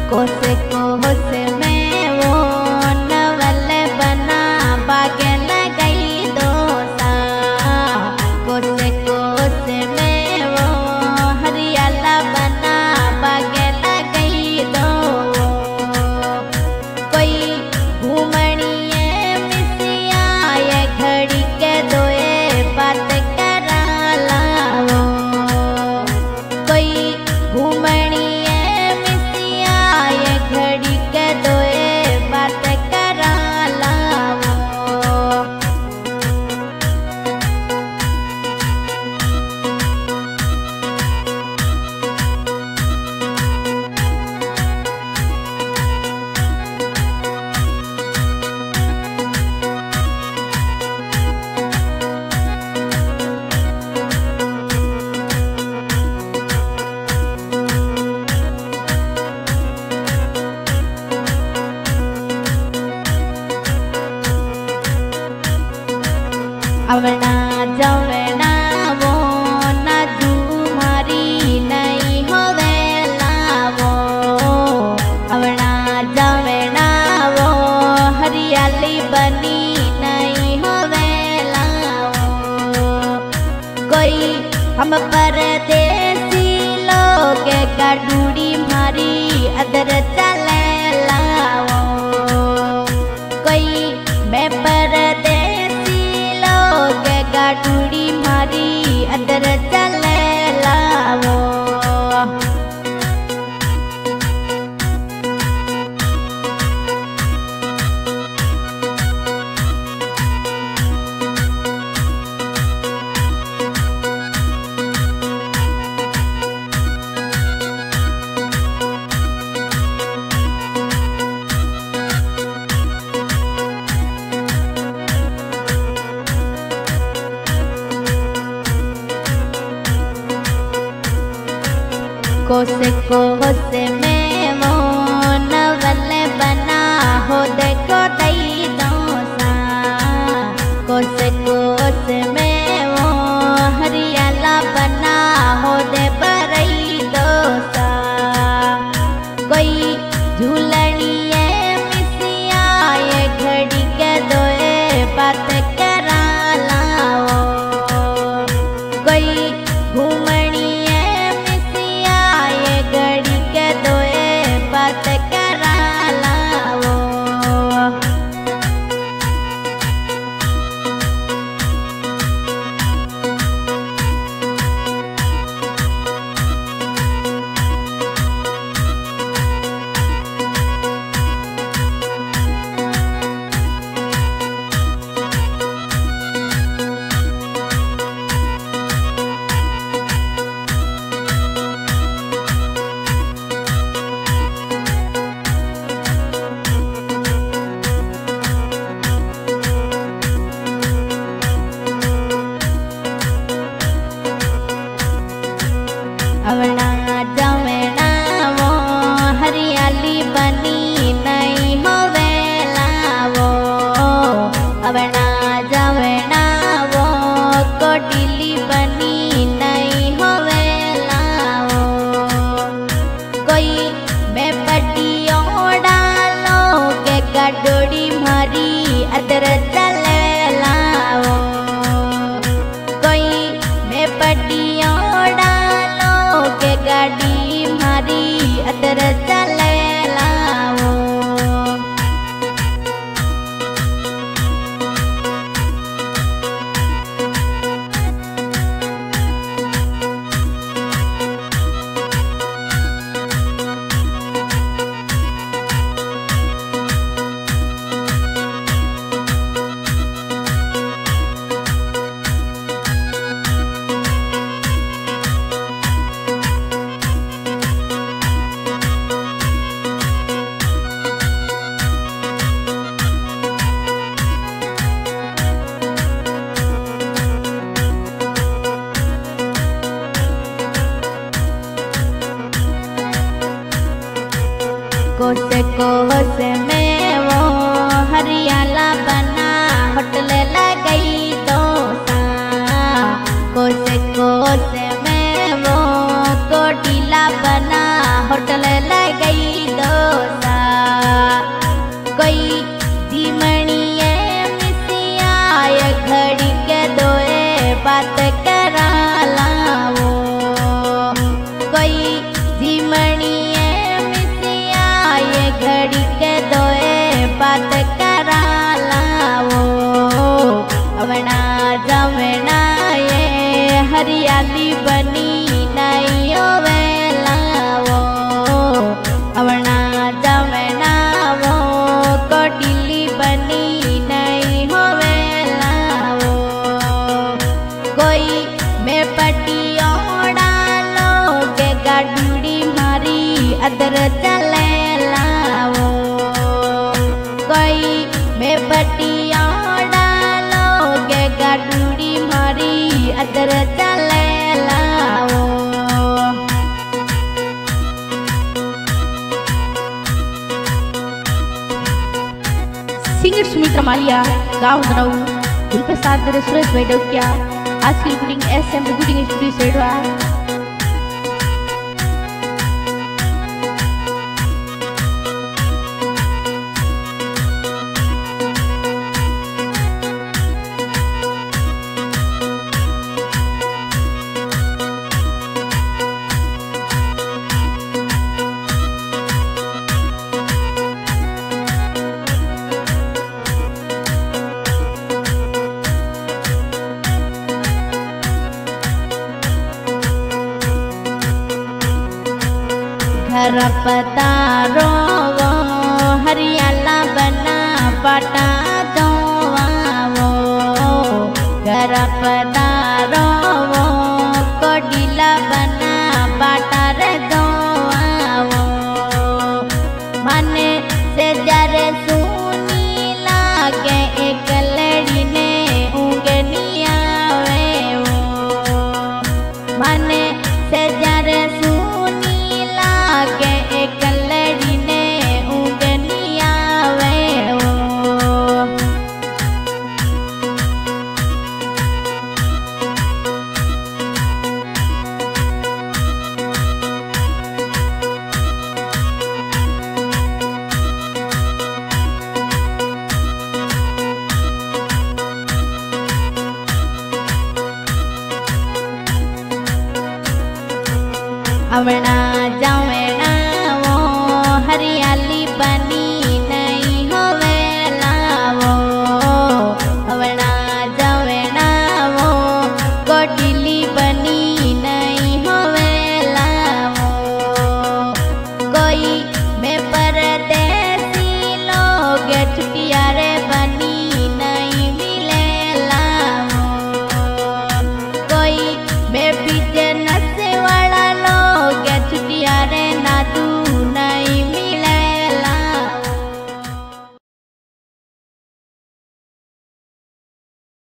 कोसे में वो नवल बना बागे लगई दोसा। कोसे में वो हरियाला बना बागे लगई दो। कोई घूमणिए मिसिया ये घड़ी के दोए बात करा लाओ। कोई घूमणिए मिसिया ये घड़ी के दोए बात करा लाओ। अवना जवना वो ना तुम्हारी नहीं होवे लावो। अवना जवना वो हरियाली बनी नहीं होवे लावो। कोई हम परदेसी लोग गाडूड़ी मारी अदर चले लावो। कोई मैं परदेसी गाडूड़ी मारी अदर चले लावो। कोसे में वो नवल बना हो देखो दई दोसा। कोसे में वो हरियाला बना हो दे बरई दोसा। कोई झूलनिए मिसिया ये घड़ी के दोए बात करा लाओ। कोई घूमणिए मिसिया ये घड़ी के दोए बात करा लाओ। अवना जवना वो हरियाली बनी नहीं होवे लावो। अवना जवना वो कोटिली बनी नहीं होवे लावो। कोई मैं पटियों डालो के गाडूड़ी मारी अदर चले लावो। कोई मैं पटियों के गाड़ी मारी अदर चले लाओ। कोसे में वो हरियाला बना होटल लगई दोसा। कोसे में वो कोटिला बना होटल लगई दो। बनी नहीं वेलावो अवना जमनावो कोटिली बनी नहीं वेलावो कोई में पटियोड़ा लोगे गाडूड़ी मारी अदर चले लावो कोई में पटियोड़ा लोगे गाडूड़ी मारी अदर चले लावो सिंगर सुमित्रा मालिया गाँव नऊ उनके साथ मेरे सुरेश भाई डोकिया आज की रिकॉर्डिंग SM रिकॉर्डिंग स्टूडियो से हुआ। घर पतारो वो हरियाला बना पटा दो वो घर पतारो वो कोडिला बना पटा रे दो वो माने से जरे सुनी लागे एक लड़ी ने उंगलियां वे वो माने से जरे के एक लड़ी ने उंगलिया वे वो अवना जावे